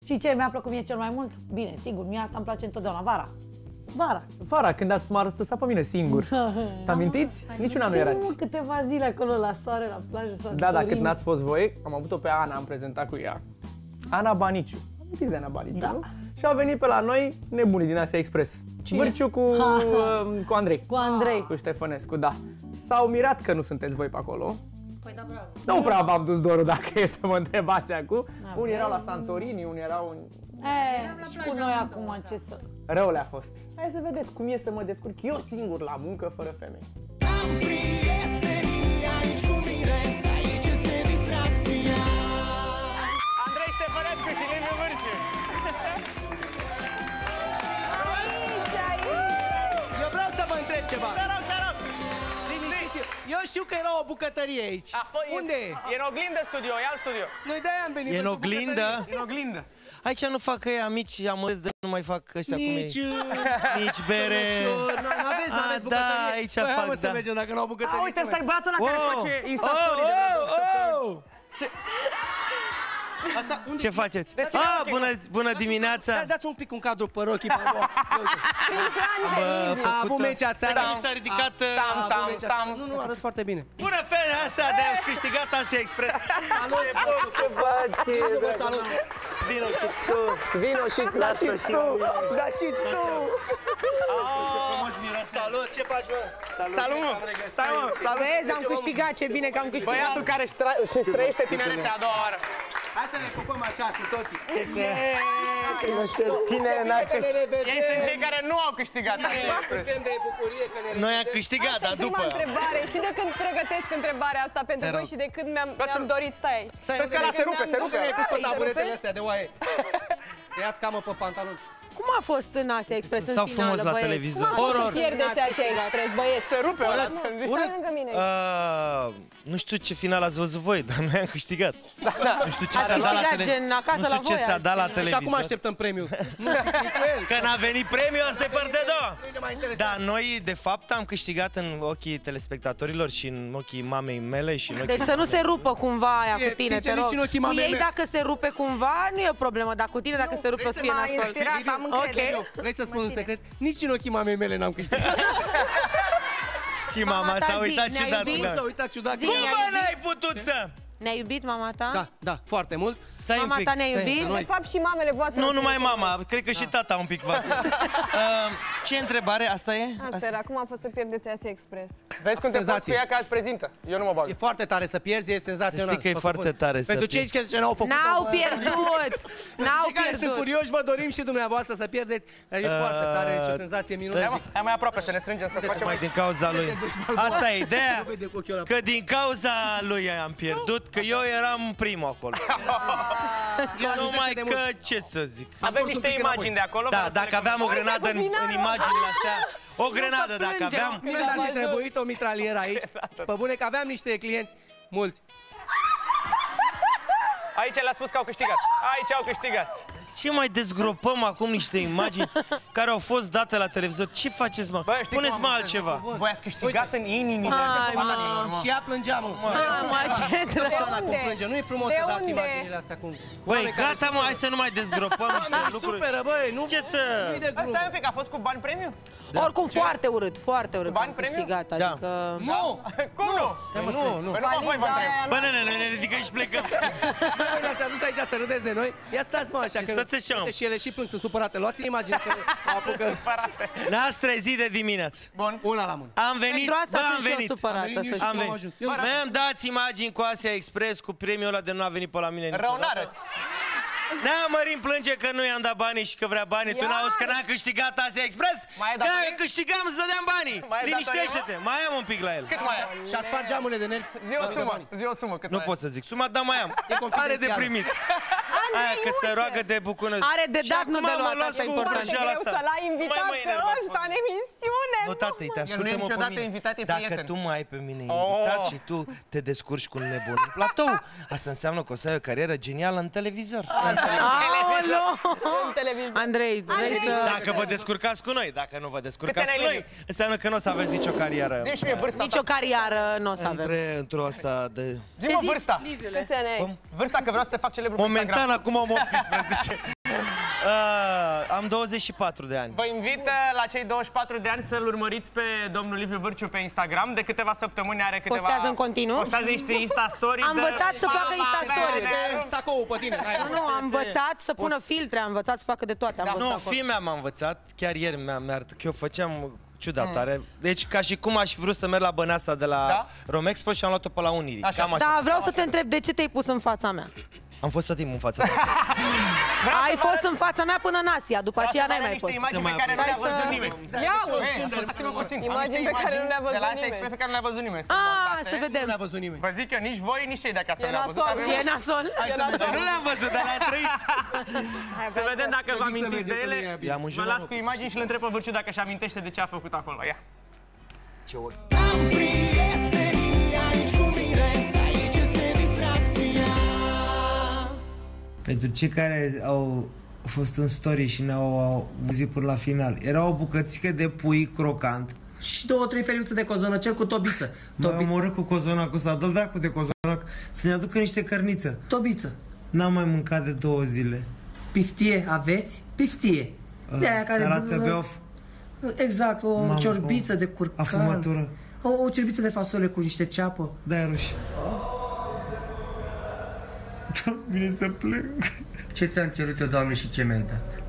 Știi ce mi-a plăcut mie cel mai mult? Bine, sigur, mie asta îmi place întotdeauna, vara. Vara, când m-a răstăsat pe mine singur. Te-amintiți? Niciuna nu erați. Câteva zile acolo la soare, la plajă. Da, dar cât n-ați fost voi, am avut-o pe Ana, am prezentat cu ea. Ana Baniciu. Amintiți de Ana Baniciu, nu? Și a venit pe la noi nebunii din Asia Express. Vârciu cu Andrei. Cu Andrei. Cu Ștefănescu, da. S-au mirat că nu sunteți voi pe acolo. Păi da, bravo. Nu prea v-am dus dorul, dacă e să mă întrebați acum. Unii erau la Santorini, unii erau în... Și cu noi acum ce să... Rău le-a fost. Hai să vedeți cum e să mă descurc eu singur la muncă fără femei. Am prietenii aici cu mine, aici este distracția. Andrei Ștefănescu și Liviu Vârciu. Eu vreau să vă întreb ceva. Te rog. Liniștiți. Eu știu că era o bucătărie aici. Unde e? E în oglindă studio, ia al studio. Noi de-aia am venit. E în oglindă? E în oglindă. Aici nu fac ăia mici, amărâți de nu mai fac ăștia cum e. Nici bere. N-aveți bucătărie. Da, aici Păi, hai, fac, mă, da. să mergem dacă nu au bucătărie. Uite, ăsta e băiatul ăla care face Insta-story de Ce faceți? Deschide Bună dimineața! Dați un pic un cadru pe rochii. A avut meci aseară. Mi s-a ridicat... Nu, arăți foarte bine. Bună fete astea de ați câștigat Asia Express! Salut! Ce faci? Salut! Vino și tu! Vino și tu! Da și tu! Salut! Ce faci, mă? Salut, mă! Salut! Vezi, am câștigat, ce bine că am câștigat. Băiatul care își trăiește tinerețea a doua oară. Hai să ne pupăm așa cu toții. Cine n-a câștigat? câștigat? Ei sunt cei care nu au câștigat Asia Express. de bucurie că ne Noi am câștigat, dar Prima după... întrebare. Știi de când pregătesc întrebarea asta pentru voi și de când mi-am dorit? Stai aici. Vezi că ăla se rupe, se rupe. Nu te-ai pus pe taburetele astea de oaie. Să ia scamă pe pantalon. Cum a fost în Asia Express în Stau finală, frumos la băieți? televizor. Cum a fost să pierdeți Asia Express, băieți? Se rupe ăla, ți-am zis. Stai lângă mine. Nu știu ce final ați văzut voi, dar noi am câștigat. Nu știu ce Ați s-a dat la câștigat televizor. gen acasă Nu la știu ce voi, s-a dat la Și televizor. acum așteptăm premiul. Nu știu ce cu el. Că n-a venit premiul, asta e partea a doua. Nu ne mai interesează. Da, noi de fapt am câștigat în ochii telespectatorilor și în ochii mamei mele și în ochii... Deci să nu se rupă cumva aia cu tine, sincer, te rog. nici în ochii Cu mamei ei mele. dacă se rupe cumva, nu e o problemă, dar cu tine dacă se rupe o să fie nasol. Eu, vrei să spun un secret? Nici în ochii mamei mele n-am câștigat. Și mama ta s-a zi, uitat ne-ai ciudat. iubit? Da. S-a uitat ciudat. Zi, Cum ne-ai mă, iubit? n-ai putut să... Ne-a iubit mama ta? Da, foarte mult. Stai Mama un pic, ta ne-a stai. iubit? De fapt și mamele voastre. Nu numai mama, cred că și tata un pic față. Ce întrebare? Asta e? Asta era, cum a fost să pierdeți Asia Express? Vezi cum te faci cu ea că azi prezintă. Eu nu mă bag. E foarte tare să pierzi, e senzațional. Să știi că e foarte tare să Pentru cei ce n-au făcut. N-au pierdut! N-au Cei care sunt pierdut! curioși, vă dorim și dumneavoastră să pierdeți. E foarte tare, ce senzație minunată. Hai mai aproape să ne strângem să facem. Mai din cauza lui. Asta e ideea, că din cauza lui am pierdut, că eu eram primul acolo. Numai că, ce să zic. Avem niște imagini de acolo. Da, dacă aveam o grenadă în imaginile astea, o grenadă dacă aveam. Mie mi-ar fi trebuit o mitralieră aici. Pe bune că aveam niște clienți mulți. Aici le-a spus că au câștigat. Aici au câștigat. Ce mai dezgropăm acum niște imagini care au fost date la televizor? Ce faceți, mă? Puneți-mă altceva. Voi ați câștigat în inimile Și ea plângea, mă. De Plânge. Nu e frumos De să dați unde? imaginile astea cum. Băi, gata, mă, hai să nu mai dezgropăm niște lucruri. Suferă, băi, nu. Ce să... Stai un pic, a fost cu bani premiu? Oricum foarte urât, foarte urât Bani am premiu? câștigat, Da. adică... Nu! Cum nu? Nu. Păi numai voi vă întreb. Bă, nene, noi ne ridicăm și plecăm. Voi ne-ați adus aici să râdeți de noi. Ia stați, mă, așa că... Stați așa, mă. Uite, și ele și plâng, sunt supărate. Luați imagine că au apucat. Ne-ați trezit de dimineață. Bun. Una la mână. Am venit, Pentru asta bă, am sunt și eu venit. supărată, să știi. Am venit. Mi-am dați imagini cu Asia Express, cu premiul ăla de nu a venit pe la mine Rău niciodată. n-arăți. Nea, Mărin plânge că nu i-am dat banii și că vrea banii. Tu n-auzi că n-am câștigat Asia Express? Mai ai dat Dacă el? câștigam să dădeam banii. Mai ai dat Liniștește-te, mai am un pic la el. Cât mai ai? Și-a spart geamurile de nervi. Zi o sumă. Zi o sumă. Cât Nu mai pot să zic suma, dar mai am. Are de primit. Aia că se roagă de bucună. Are de dat, nu de luat, las asta e cu important. vrăjeala Greu asta. să l-ai invitat Mai mă pe enervați, ăsta mă. în emisiune. Nu, tată, te ascultă-mă pe niciodată mine. invitat, e Dacă prieten. tu mai ai pe mine invitat și tu te descurci cu un nebun în platou, asta înseamnă că o să ai o carieră genială în televizor. În televizor. Andrei, vrei să... Dacă vă descurcați cu noi, dacă nu vă descurcați Câți cu ani ai, noi, înseamnă că nu o să aveți nicio carieră. Zi și mie vârsta Nici o ta. carieră nu o să avem. Într-o asta de... Zi-mă vârsta. Câți ani ai? Vârsta că vreau să te fac celebru pe Momentan Instagram. acum am 18. Am 24 de ani. Vă invit la cei 24 de ani să-l urmăriți pe domnul Liviu Vârciu pe Instagram. De câteva săptămâni are câteva... Postează în continuu? Postează niște Insta-stories. Am învățat să facă Insta-stories. Sacoul pe tine. Nu, am învățat să pună filtre, am învățat să facă de toate. Nu, fimea m-a învățat, chiar ieri mi-a arătat că eu făceam ciudat tare. Deci ca și cum aș vrut să merg la Băneasa de la Romexpo și am luat-o pe la Unirii. Da, vreau să te întreb de ce te-ai pus în fața mea. Am fost tot timpul în fața ta. Ai fost în fața mea până în Asia, după aceea n-ai mai fost. Imagini pe care nu le-a văzut nimeni. Ia Imagini pe care nu le-a văzut nimeni. Pe care nu le-a văzut nimeni. Să vedem. Nu le-a văzut nimeni. Vă zic eu, nici voi, nici cei de acasă nu le-a văzut. E nasol. Nu le-am văzut, dar le-am trăit. Să vedem dacă vă amintiți de ele. Vă las cu imagini și îl întreb pe Vârciu dacă își amintește de ce a făcut acolo. Ia. Ce ori. Am prieteni aici cu mine, aici este distracția. Pentru cei care au fost în story și n-au văzut până la final, era o bucățică de pui crocant. Și 2-3 feliuțe de cozonac cu tobiță. M-am omorât cu cozonacul ăsta, dă-l dracu de cozonac să ne aducă niște cărniță. Tobiță. N-am mai mâncat de 2 zile. Piftie aveți? Piftie. De aia care... Salată beof. Exact, o ciorbiță de curcan. Afumătură. O ciorbiță de fasole cu niște ceapă. Da, roșii. Da, vine să plâng. Ce ți-am cerut eu, Doamne, și ce mi-ai dat?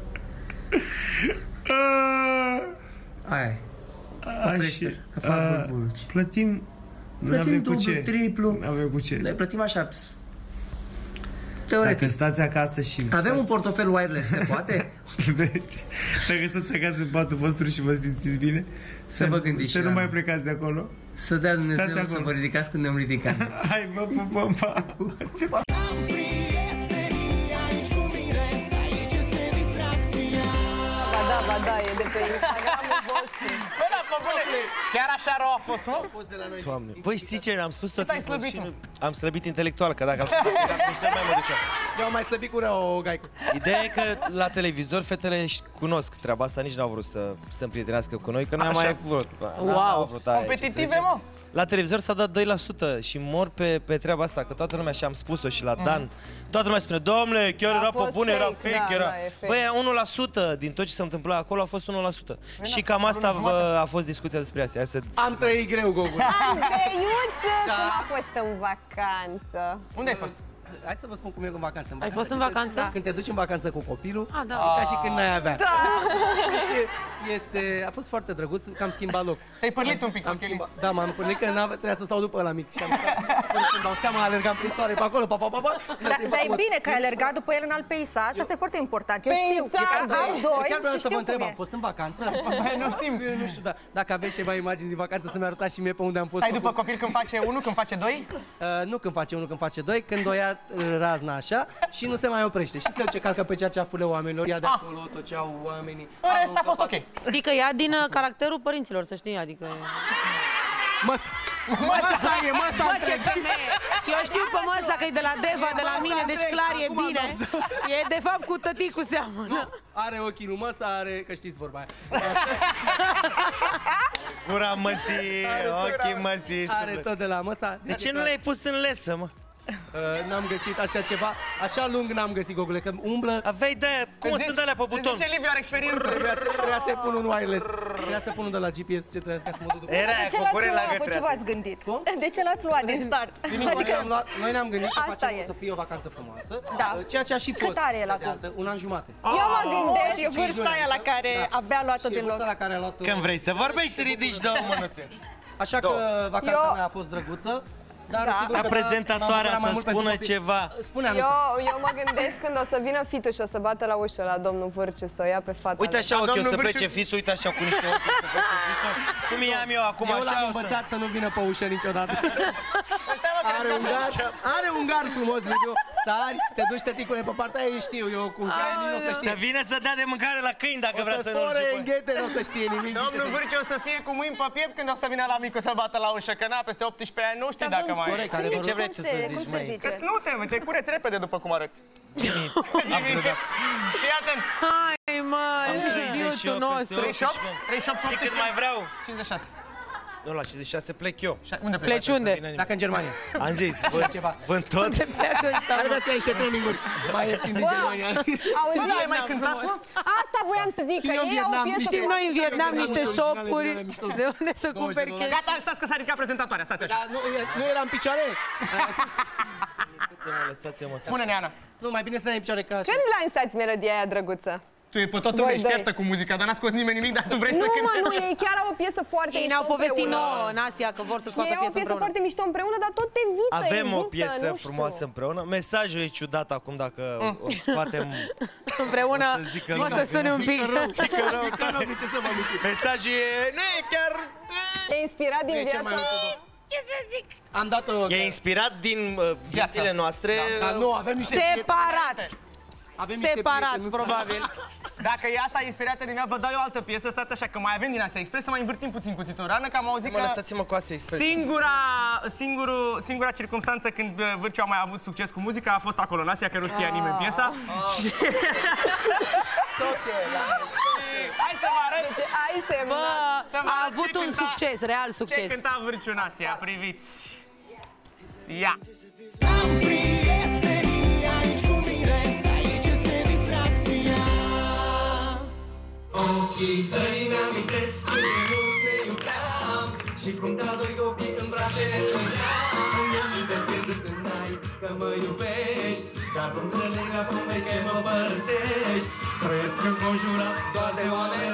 Aia Așa. că fac burbuluci. Plătim Plătim dublu, triplu. N-avem cu ce. Noi plătim așa. Dacă stați acasă și... Avem un portofel wireless, se poate? Deci, dacă stați acasă în patul vostru și vă simțiți bine, să vă gândiți. Să nu mai plecați de acolo. Să dea Dumnezeu să vă ridicați când ne-am ridicat. Hai, vă pupăm, pa! Am prieteni aici cu mine, aici este distracția. Ba da, e de pe Instagramul vostru. Bă, da, fă bune. Chiar așa rău a fost, nu? A fost de la noi. Doamne. Băi, știi ce? Am spus tot timpul slăbit, și mă? am slăbit intelectual, că dacă am spus că mai mă duceam. Eu am mai slăbit cu o gaică. Ideea e că la televizor fetele cunosc treaba asta, nici n-au vrut să se împrietenească cu noi, că noi am mai vrut. Wow. Competitive, mă? La televizor s-a dat 2% și mor pe treaba asta, că toată lumea, și am spus-o și la Dan, toată lumea spune, domnule, chiar era pe bune, era fake, era... Băi, 1% din tot ce se întâmpla acolo a fost 1%. Și cam asta a fost discuția despre asta. Am trăit greu, Gogu. Andreiuță, cum a fost în vacanță? Unde ai fost? Hai să vă spun cum e în vacanță. Ai fost în vacanță? Când te duci în vacanță cu copilul, da. e ca și când n-ai avea. Deci, a fost foarte drăguț, că am schimbat loc. Te-ai părlit un pic, Da, m-am părlit că trebuia să stau după ăla mic. Și am stat, să-mi dau seama, alergam prin soare pe acolo, Dar e bine că ai alergat după el în alt peisaj, asta e foarte important. Eu știu, am doi chiar vreau și să vă știu întreb, cum am e. fost în vacanță? Nu știm. Nu știu, dacă aveți ceva imagini din vacanță să-mi arătați și mie pe unde am fost. Stai după copil când face 1, când face 2? Nu când face 1, când face 2, când o ia razna așa și nu se mai oprește. Și se duce, calcă pe ceafurile oamenilor, ia de acolo tot ce au oamenii. În rest a fost ok. Știi că ia din caracterul părinților, să știi, adică... Măsa e, măsa Bă, ce femeie! Eu știu pe măsa că e de la Deva, de la mine, deci clar e bine. E de fapt cu tăticul seamănă. Are ochii lui măsa, are, că știți vorba aia. Gura măsii, ochii măsii. Are tot de la măsa. De ce nu le-ai pus în lesă, mă? N-am găsit așa ceva, așa lung n-am găsit, Gogule, că umblă. Aveai de-aia, cum sunt alea pe buton? Zice Liviu are experiență. Trebuia să pun un wireless. Trebuia să pun un de la GPS ce trebuia ca să mă duc. Era aia, concurent la gătreasă. Ce v-ați gândit? De ce l-ați luat din start? Noi ne-am gândit că Asta facem e. să fie o vacanță frumoasă, Da. ceea ce a și fost. Cât are el acum? Un an jumate. Eu mă gândesc, e 5 vârsta luni. aia la care abia a luat-o Și e din loc. vârsta la care a luat-o. Când vrei să vorbești și ridici două mânuțe. Așa că vacanța mea a fost drăguță. Dar sigur că prezentatoarea să spună ceva. Spune-am. Eu mă gândesc când o să vină fitul și o să bată la ușă la domnul Vârciu să o ia pe fata. Uite așa ochii o să plece fisul, uite așa cu niște ochi o să plece fisul. Cum i-am eu acum Eu așa l-am o să... învățat să nu vină pe ușă niciodată. Are un gard frumos, Liviu. Sari, te duci tăticule pe partea aia, știu eu cum nu o să știe. Să vină să dea de mâncare la câini dacă vrea să nu spore în ghete, nu o să știe nimic. Domnul Vârciu o să fie cu mâini pe piept când o să vină la micu să bată la ușă, că na, peste 18 ani nu știi dacă mai... Corect, Ce vrei să zici, măi? Nu te cureți repede după cum arăți. Fii atent. Hai, mă, iutul nostru. 38, 38, Știi cât mai vreau? 56. Nu, la 56 plec eu. Unde Pleci unde? Dacă în Germania. Am zis, vând tot. Unde pleacă ăsta? Ar vrea să ia niște traininguri mai ieftine din Germania. Auzi, ai mai cântat? asta voiam să zic, că ei au o piesă Știm noi în Vietnam niște shop-uri de unde să cumperi chestii. Gata, stați că s-a ridicat prezentatoarea, stați așa. Dar nu era în picioare? Lăsați-mă să... Spune-ne, Ana. Nu, mai bine să ne în picioare ca așa. când lansați melodia aia drăguță? Tu e pe toată lumea deșteaptă cu muzica, dar n-a scos nimeni nimic, dar tu vrei să cânti. Nu, ei chiar au o piesă foarte mișto. Ei ne-au povestit nouă în Asia că vor să scoată Ei au o piesă piesă împreună. foarte mișto împreună, dar tot evită, Avem o ezită, piesă nu știu. frumoasă împreună. Mesajul e ciudat acum dacă o scoatem... Împreună o să sune un pic. Mesajul e... Nu e chiar... E inspirat din viața. Ce să zic? Am dat-o... E inspirat din viețile noastre. Dar nu, avem niște... Separat. Separat, probabil. Dacă e asta inspirată din ea, vă dau eu o altă piesă, stați așa, că mai avem din Asia Express, să mai învârtim puțin cuțitul în rană, că am auzit că... Lăsați-mă cu Asia Express. Singura circunstanță când Vârciu a mai avut succes cu muzica a fost acolo în Asia, că nu știa nimeni piesa. Hai să vă arăt! Deci, ai semnat. A avut un succes, real succes. Ce cânta Vârciu în Asia, priviți! Ia! Am prieteni aici cu mine, aici este distracția. Ochii tăi mi-amintesc când nu ne iubeam și cum ca doi copii în brațe ne strângeam. Mi-amintesc când îți spuneai că mă iubești și acum înțeleg acum de ce mă părăsești. Trăiesc înconjurat doar de oameni